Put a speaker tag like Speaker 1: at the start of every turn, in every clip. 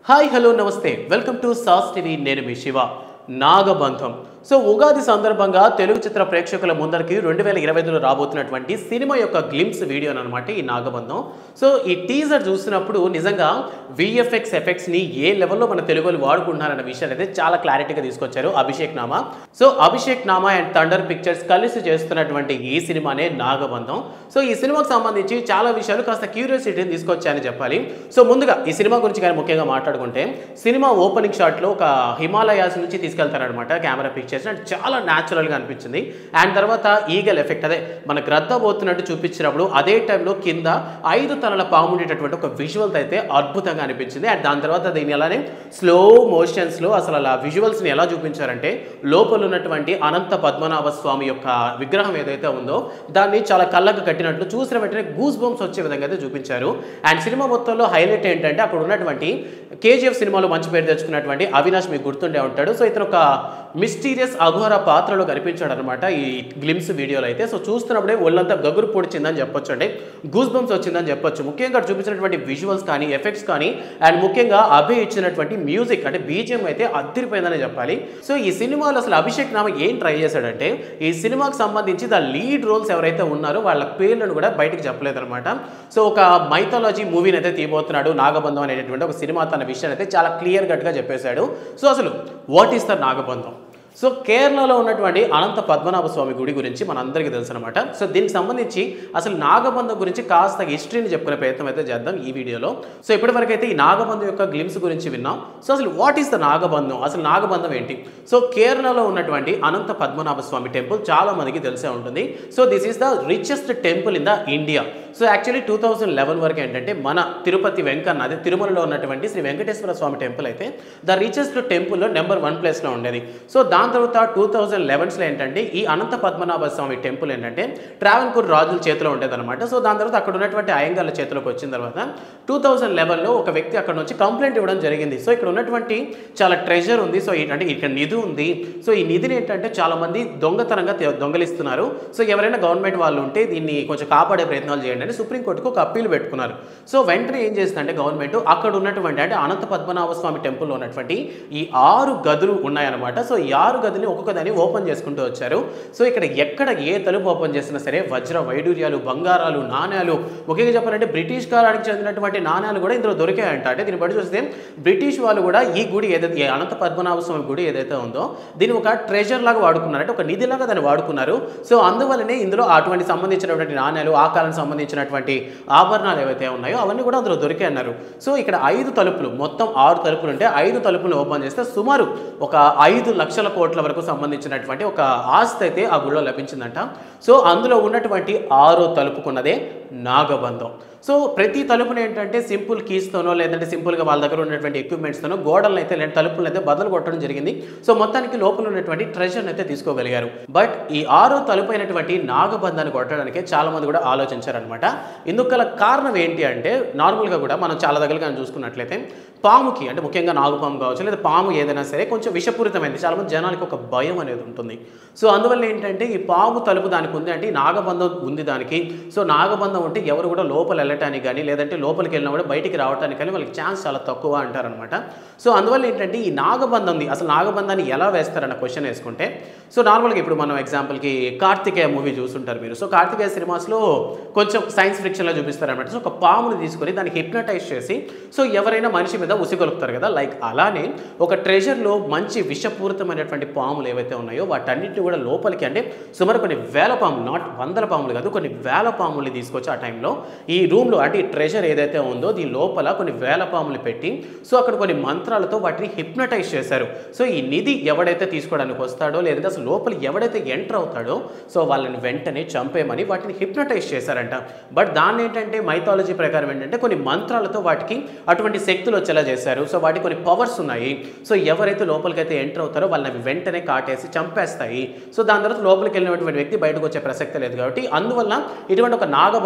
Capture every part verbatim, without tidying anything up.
Speaker 1: Hi hello నమస్తే welcome to SAS TV నేను మీ శివ నాగబంధం సో ఉగాది సందర్భంగా తెలుగు చిత్ర ప్రేక్షకుల ముందరికి రెండు వేల ఇరవై ఐదులో రాబోతున్నటువంటి సినిమా యొక్క గ్లిమ్స్ వీడియో అనమాట ఈ నాగబంధం. సో ఈ టీజర్ చూసినప్పుడు నిజంగా విఎఫ్ఎక్స్ ఎఫెక్ట్స్ని ఏ లెవెల్లో మన తెలుగు వాళ్ళు వాడుకుంటున్నారన్న విషయాన్ని అయితే చాలా క్లారిటీగా తీసుకొచ్చారు Abhishek Nama. So Abhishek Nama and thunder pictures కలిసి చేస్తున్నటువంటి ఈ సినిమానే నాగబంధం. సో ఈ సినిమాకు సంబంధించి చాలా విషయాలు కాస్త క్యూరియాసిటీని తీసుకొచ్చాయని చెప్పాలి. సో ముందుగా ఈ సినిమా గురించి కానీ ముఖ్యంగా మాట్లాడుకుంటే సినిమా ఓపెనింగ్ షాట్లో ఒక హిమాలయాస్ నుంచి తీసుకెళ్తారనమాట కెమెరా పిక్చర్స్ అండ్ చాలా న్యాచురల్గా అనిపించింది. అండ్ తర్వాత ఈగల్ ఎఫెక్ట్ అదే మన గ్రద్ద పోతున్నట్టు చూపించినప్పుడు అదే టైంలో కింద ఐదు తలల పాము ఉండేటటువంటి ఒక విజువల్స్ అయితే అద్భుతంగా అనిపించింది. అండ్ దాని తర్వాత దీన్ని అలానే స్లో మోషన్స్లో అసలు అలా విజువల్స్ని ఎలా చూపించారంటే లోపల ఉన్నటువంటి అనంత పద్మనాభ స్వామి యొక్క విగ్రహం ఏదైతే ఉందో దాన్ని చాలా కళ్ళకు కట్టినట్లు చూసిన వెంటనే గూస్ బంప్స్ వచ్చే విధంగా అయితే చూపించారు. అండ్ సినిమా మొత్తంలో హైలైట్ ఏంటంటే అక్కడ ఉన్నటువంటి కేజీఎఫ్ సినిమాలో మంచి పేరు తెచ్చుకున్నటువంటి అవినాష్ మీకు గుర్తుండే ఉంటాడు. సో ఇతను ఒక మిస్టీరియస్ అఘోర పాత్రలో కనిపించాడు అనమాట ఈ గ్లిమ్స్ వీడియోలో అయితే. సో చూస్తున్నప్పుడే ఒళ్ళంతా గగురు పొడిచిందని చెప్పొచ్చు, అంటే గూస్ బంప్స్ వచ్చిందని చెప్పొచ్చు. ముఖ్యంగా చూపించినటువంటి విజువల్స్ కానీ ఎఫెక్ట్స్ కానీ అండ్ ముఖ్యంగా అభయ్ ఇచ్చినటువంటి మ్యూజిక్ అంటే బీజిఎం అయితే అదిరిపోయిందని చెప్పాలి. సో ఈ సినిమాలో అసలు అభిషేక్ నామ ఏం ట్రై చేశాడంటే ఈ సినిమాకి సంబంధించి ద లీడ్ రోల్స్ ఎవరైతే ఉన్నారో వాళ్ళ పేర్లను కూడా బయటకు చెప్పలేదన్నమాట. సో ఒక మైథాలజీ మూవీని అయితే తీయబోతున్నాడు నాగబంధం అనేటటువంటి ఒక సినిమా తన విషయాన్ని అయితే చాలా క్లియర్ కట్గా చెప్పేశాడు. సో అసలు what is the Nagabandham? So కేరళలో ఉన్నటువంటి అనంత పద్మనాభ స్వామి గుడి గురించి మనందరికీ తెలుసు అనమాట. సో దీనికి సంబంధించి అసలు నాగబంధం గురించి కాస్త హిస్టరీని చెప్పుకునే ప్రయత్నం అయితే చేద్దాం ఈ వీడియోలో. సో ఇప్పటివరకు అయితే ఈ నాగబంధం యొక్క గ్లిమ్స్ గురించి విన్నాం. సో అసలు వాట్ ఈస్ ద నాగబంధం, అసలు నాగబంధం ఏంటి? సో కేరళలో ఉన్నటువంటి అనంత పద్మనాభ స్వామి టెంపుల్ చాలా మందికి తెలిసే ఉంటుంది. So this is the richest temple in the India. So actually two thousand eleven వరకు ఏంటంటే మన తిరుపతి వెంకన్న అదే తిరుమలలో ఉన్నటువంటి శ్రీ వెంకటేశ్వర స్వామి టెంపుల్ అయితే ద రిచెస్ట్ టెంపుల్లో నెంబర్ వన్ ప్లేస్లో ఉండేది. సో దాని తర్వాత టూ థౌజండ్ లెవెన్స్లో ఏంటంటే ఈ అనంత పద్మనాభ స్వామి టెంపుల్ ఏంటంటే ట్రావెన్కూర్ రాజుల చేతిలో ఉండేదన్నమాట. సో దాని తర్వాత అక్కడ ఉన్నటువంటి అయ్యంగార్ల చేతిలోకి వచ్చిన తర్వాత టూ థౌజండ్ లెవెన్లో ఒక వ్యక్తి అక్కడ నుంచి కంప్లైంట్ ఇవ్వడం జరిగింది. సో ఇక్కడ ఉన్నటువంటి చాలా ట్రెజర్ ఉంది, సో అంటే ఇక్కడ నిధి ఉంది, సో ఈ నిధిని ఏంటంటే చాలా మంది దొంగతనంగా దొంగలిస్తున్నారు, సో ఎవరైనా గవర్నమెంట్ వాళ్ళు ఉంటే దీన్ని కొంచెం కాపాడే ప్రయత్నాలు చేయండి అని సుప్రీంకోర్టుకు ఒక అప్పీల్ పెట్టుకున్నారు. సో వెంటనే ఏం చేస్తుందంటే గవర్నమెంట్ అక్కడ ఉన్నటువంటి అంటే అనంత పద్మనాభ స్వామి టెంపుల్లో ఉన్నటువంటి ఈ ఆరు గదులు ఉన్నాయన్నమాట. సో ఈ ఆరు గదులు ఒక్కొక్క దాన్ని ఓపెన్ చేసుకుంటూ వచ్చారు. సో ఇక్కడ ఎక్కడ ఏ తలుపు ఓపెన్ చేసినా సరే వజ్ర వైడూర్యాలు, బంగారాలు, నాణ్యాలు, ముఖ్యంగా చెప్పాలంటే బ్రిటిష్ కాలానికి చెందినటువంటి నాణ్యాలు కూడా ఇందులో దొరికాయంట. అంటే దీన్ని బట్టి చూస్తే బ్రిటిష్ వాళ్ళు కూడా ఈ గుడి ఏదైతే అనంత పద్మనాభ స్వామి గుడి ఏదైతే ఉందో దీన్ని ఒక ట్రెజర్ లాగా వాడుకున్నారు, అంటే ఒక నిధిలాగా దాన్ని వాడుకున్నారు. సో అందువల్లనే ఇందులో అటువంటి సంబంధించినటువంటి నాణ్యాలు, ఆ కాలానికి సంబంధించినటువంటి ఆభరణాలు ఏవైతే ఉన్నాయో అవన్నీ కూడా అందులో దొరికాయి అన్నారు. సో ఇక్కడ ఐదు తలుపులు, మొత్తం ఆరు తలుపులు ఉంటే ఐదు తలుపులు ఓపెన్ చేస్తే సుమారు ఒక ఐదు లక్షల కోట్ల వరకు సంబంధించినటువంటి ఒక ఆస్తి అయితే ఆ గుడిలో లభించిందంట. సో అందులో ఉన్నటువంటి ఆరో తలుపుకున్నదే నాగబంధం. సో ప్రతి తలుపుని ఏంటంటే సింపుల్ కీస్తోనో లేదంటే సింపుల్గా వాళ్ళ దగ్గర ఉన్నటువంటి ఎక్విప్మెంట్స్తోనో గోడలను అయితే లేదా తలుపులను అయితే బదులు కొట్టడం జరిగింది. సో మొత్తానికి లోపల ఉన్నటువంటి ట్రెజర్ని అయితే తీసుకోగలిగారు. బట్ ఈ ఆరో తలుపు అయినటువంటి నాగబంధాన్ని కొట్టడానికి చాలా మంది కూడా ఆలోచించారనమాట. ఇందుకు గల కారణం ఏంటి అంటే నార్మల్గా కూడా మనం చాలా దగ్గర కానీ చూసుకున్నట్లయితే పాముకి అంటే ముఖ్యంగా నాగుపాము కావచ్చు లేదా పాము ఏదైనా సరే కొంచెం విషపూరితమైంది, చాలామంది జనానికి ఒక భయం అనేది ఉంటుంది. సో అందువల్ల ఏంటంటే ఈ పాము తలుపు దానికి ఉంది అంటే నాగబంధం ఉంది దానికి. సో నాగబంధం ఉంటే ఎవరు కూడా లోపల వెళ్ళటానికి కానీ లేదంటే లోపలికి వెళ్ళినా కూడా బయటికి రావడానికి కానీ వాళ్ళకి ఛాన్స్ చాలా తక్కువ అంటారనమాట. సో అందువల్ల ఏంటంటే ఈ నాగబంధం అసలు నాగబంధాన్ని ఎలా వేస్తారన్న క్వశ్చన్ వేసుకుంటే సో నార్మల్గా ఇప్పుడు మనం ఎగ్జాంపుల్కి కార్తికేయ మూవీ చూస్తుంటారు మీరు. సో కార్తికేయ సినిమాస్లో కొంచెం సైన్స్ ఫిక్షన్లో చూపిస్తారనమాట. సో ఒక పాముని తీసుకొని దాన్ని హిప్నటైజ్ చేసి సో ఎవరైనా మనిషి మీద ఉసిగొలుపుతారు కదా, లైక్ అలానే ఒక ట్రెజర్లో మంచి విషపూరితమైనటువంటి పాములు ఏవైతే ఉన్నాయో వాటన్నిటిని కూడా లోపలికి అంటే సుమారు కొన్ని వేల పాములు, నాట్ వందల పాములు కాదు, కొన్ని వేల పాములు తీసుకొచ్చి ఆ టైంలో ఈ రూమ్లో అంటే ఈ ట్రెజర్ ఏదైతే ఉందో దీని లోపల కొన్ని వేల పాములు పెట్టి సో అక్కడ కొన్ని మంత్రాలతో వాటిని హిప్నటైజ్ చేశారు. సో ఈ నిధి ఎవడైతే తీసుకోవడానికి వస్తాడో లేదంటే అసలు లోపల ఎవడైతే ఎంటర్ అవుతాడో సో వాళ్ళని వెంటనే చంపేయమని వాటిని హిప్నటైజ్ చేశారంట. బట్ దాన్ని ఏంటంటే మైథాలజీ ప్రకారం ఏంటంటే కొన్ని మంత్రాలతో వాటికి అటువంటి శక్తులు వచ్చేలా చేశారు. సో వాటికి కొన్ని పవర్స్ ఉన్నాయి. సో ఎవరైతే లోపలికైతే ఎంటర్ అవుతారో వాళ్ళని వెంటనే కాటేసి చంపేస్తాయి. సో దాని తర్వాత లోపలికి వెళ్ళినటువంటి వ్యక్తి బయటకు వచ్చే ప్రసక్తి లేదు కాబట్టి అందువల్ల ఇటువంటి ఒక నాగబంధం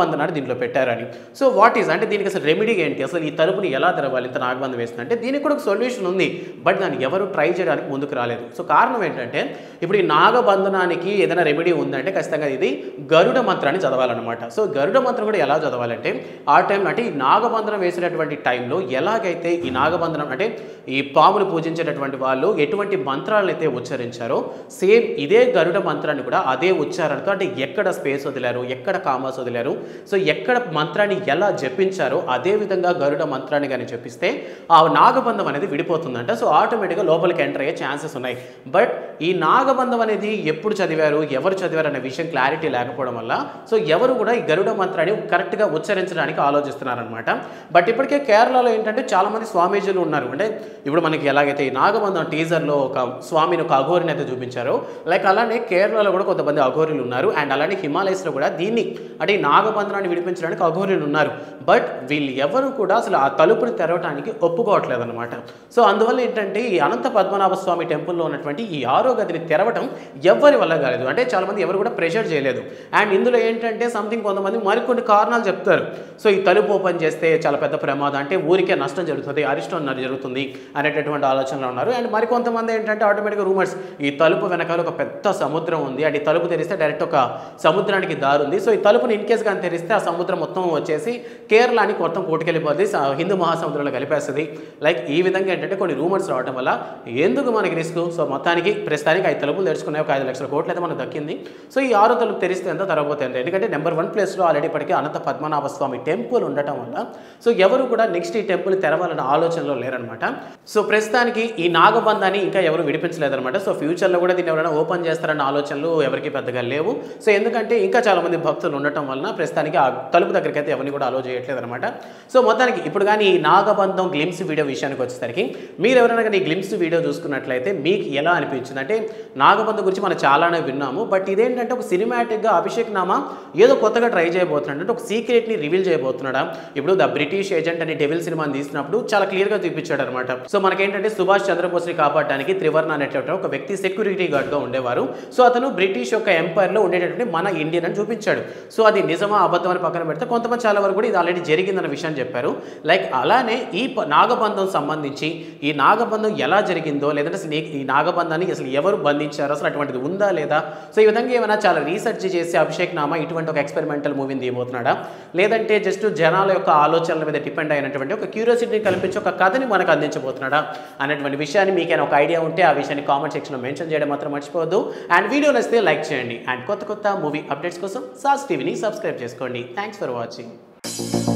Speaker 1: నాగబంధనాన్ని దీంట్లో పెట్టారని. సో వాట్ ఈజ్ అంటే దీనికి అసలు రెమెడీ ఏంటి, అసలు ఈ తలుపుని ఎలా తెరవాలి ఇంత నాగబంధం వేస్తుంది అంటే దీనికి కూడా ఒక సొల్యూషన్ ఉంది, బట్ దాన్ని ఎవరు ట్రై చేయడానికి ముందుకు రాలేదు. సో కారణం ఏంటంటే ఇప్పుడు ఈ నాగబంధనానికి ఏదైనా రెమెడీ ఉందంటే ఖచ్చితంగా ఇది గరుడ మంత్రాన్ని చదవాలన్నమాట. సో గరుడ మంత్రం కూడా ఎలా చదవాలంటే ఆ టైంలో అంటే ఈ నాగబంధనం వేసినటువంటి టైంలో ఎలాగైతే ఈ నాగబంధనం అంటే ఈ పామును పూజించేటటువంటి వాళ్ళు ఎటువంటి మంత్రాలను అయితే ఉచ్చరించారో సేమ్ ఇదే గరుడ మంత్రాన్ని కూడా అదే ఉచ్చారణతో అంటే ఎక్కడ స్పేస్ వదిలారు, ఎక్కడ కామాస్ వదిలారు, సో ఎక్కడ మంత్రాన్ని ఎలా జపించారో అదే విధంగా గరుడ మంత్రాన్ని కానీ జపిస్తే ఆ నాగబంధం అనేది విడిపోతుందంట. సో ఆటోమేటిక్గా లోపలికి ఎంటర్ అయ్యే ఛాన్సెస్ ఉన్నాయి. బట్ ఈ నాగబంధం అనేది ఎప్పుడు చదివారు, ఎవరు చదివారు అనే విషయం క్లారిటీ లేకపోవడం వల్ల సో ఎవరు కూడా ఈ గరుడ మంత్రాన్ని కరెక్ట్గా ఉచ్చరించడానికి ఆలోచిస్తున్నారనమాట. బట్ ఇప్పటికే కేరళలో ఏంటంటే చాలామంది స్వామీజీలు ఉన్నారు. అంటే ఇప్పుడు మనకి ఎలాగైతే ఈ నాగబంధం టీజర్లో ఒక స్వామిని ఒక అఘోరిని అయితే చూపించారో లైక్ అలానే కేరళలో కూడా కొంతమంది అఘోరీలు ఉన్నారు. అండ్ అలానే హిమాలయస్లో కూడా దీన్ని అంటే ఈ నాగబంధనాన్ని విడిపించడానికి అఘోరీలు ఉన్నారు. బట్ వీళ్ళు ఎవరు కూడా అసలు ఆ తలుపుని తెరవడానికి ఒప్పుకోవట్లేదు అనమాట. సో అందువల్ల ఏంటంటే ఈ అనంత పద్మనాభ స్వామి టెంపుల్లో ఉన్నటువంటి ఈ ఆరో గదిని తెరవడం ఎవరి వల్ల కాలేదు. అంటే చాలామంది ఎవరు కూడా ప్రెషర్ చేయలేదు. అండ్ ఇందులో ఏంటంటే సంథింగ్ కొంతమంది మరికొన్ని కారణాలు చెప్తారు. సో ఈ తలుపు ఓపెన్ చేస్తే చాలా పెద్ద ప్రమాదం, అంటే ఊరికే నష్టం జరుగుతుంది, అరిష్టం జరుగుతుంది అనేటటువంటి ఆలోచనలో ఉన్నారు. అండ్ మరికొంతమంది ఏంటంటే ఆటోమేటిక్గా రూమర్స్ ఈ తలుపు వెనకాల ఒక పెద్ద సముద్రం ఉంది, అంటే ఈ తలుపు తెరిస్తే డైరెక్ట్ ఒక సముద్రానికి దారి ఉంది. సో ఈ తలుపుని ఇన్ కేస్ కానీ తెరిస్తే ఆ సముద్రం మొత్తం వచ్చేసి కేరళని మొత్తం కొట్టుకెళ్ళిపోతుంది, హిందూ మహాసముద్రంలో కలిపేస్తుంది. లైక్ ఈ విధంగా ఏంటంటే కొన్ని రూమర్స్ రావడం వల్ల ఎందుకు మనకి రిస్క్. సో మొత్తానికి ప్రస్తుతానికి ఐదు తలుపులు తెరుచుకున్నాయి, ఒక ఐదు లక్షల కోట్లు అయితే మనకు దక్కింది. సో ఈ ఆరో తలుపు తెరిస్తే ఎంత తరగబోతుంది, ఎందుకంటే నెంబర్ వన్ ప్లేస్లో ఆల్రెడీ ఇప్పటికీ అనంత పద్మనాభ స్వామి టెంపుల్ ఉండటం వల్ల సో ఎవరు కూడా నెక్స్ట్ ఈ టెంపుల్ తెరవాలన్న ఆలోచనలో లేరనమాట. సో ప్రస్తుతానికి ఈ నాగబంధాన్ని ఇంకా ఎవరు విడిపించలేదన్నమాట. సో ఫ్యూచర్లో కూడా దీన్ని ఎవరైనా ఓపెన్ చేస్తారన్న ఆలోచనలు ఎవరికి పెద్దగా లేవు. సో ఎందుకంటే ఇంకా చాలామంది భక్తులు ఉండటం వలన ప్రస్తుతానికి ఆ తలుపు దగ్గరికి అయితే ఎవరిని కూడా అలో చేయట్లేదు అనమాట. సో మొత్తానికి ఇప్పుడు కానీ ఈ నాగబంధం గ్లిమ్స్ వీడియో విషయానికి వచ్చేసరికి మీరు ఎవరైనా కానీ ఈ గ్లిమ్స్ వీడియో చూసుకున్నట్లయితే మీకు ఎలా అనిపించింది అంటే నాగబంధం గురించి మనం చాలానే విన్నాము. బట్ ఇదేంటంటే ఒక సినిమాటిక్గా అభిషేక్ నామా ఏదో కొత్తగా ట్రై చేయబోతున్నాడు, అంటే ఒక సీక్రెట్ని రివీల్ చేయబోతున్నాడా. ఇప్పుడు ద బ్రిటిష్ ఏజెంట్ అని డెవిల్ సినిమాని తీసినప్పుడు చాలా క్లియర్గా చూపించాడు అనమాట. సో మనకేంటంటే సుభాష్ చంద్రబోస్ని కాపాడడానికి త్రివర్ణ అనేటువంటి ఒక వ్యక్తి సెక్యూరిటీ గార్డ్గా ఉండేవారు. సో అతను బ్రిటిష్ యొక్క ఎంపైర్లో ఉండేటటువంటి మన ఇండియన్ అని చూపించాడు. సో అది నిజమా అబద్ధం అని పక్కన పెడితే కొంతమంది చాలా వరకు కూడా ఇది ఆల్రెడీ జరిగిందన్న విషయాన్ని చెప్పారు. లైక్ అలానే ఈ నాగబంధం సంబంధించి ఈ నాగబంధం ఎలా జరిగిందో లేదంటే అసలు ఈ నాగబంధాన్ని అసలు ఎవరు బంధించారో అసలు అటువంటిది ఉందా లేదా, సో ఈ విధంగా ఏమైనా చాలా రీసెర్చ్ చేసి అభిషేక్ నామా ఇటువంటి ఒక ఎక్స్పెరిమెంటల్ మూవీని తీయబోతున్నాడా, లేదంటే జస్ట్ జనాల యొక్క ఆలోచనల మీద డిపెండ్ అయినటువంటి ఒక క్యూరియాసిటీని కల్పించి ఒక కథని మనకు అందించబోతున్నాడా అనేటువంటి విషయాన్ని మీకైనా ఒక ఐడియా ఉంటే ఆ విషయాన్ని కామెంట్ సెక్షన్లో మెన్షన్ చేయడం మాత్రం మర్చిపోవద్దు. అండ్ వీడియో నచ్చితే లైక్ చేయండి. అండ్ కొత్త కొత్త మూవీ అప్డేట్స్ కోసం సాస్ టీవీని సబ్స్క్రైబ్ చేసుకోండి. Thanks for watching.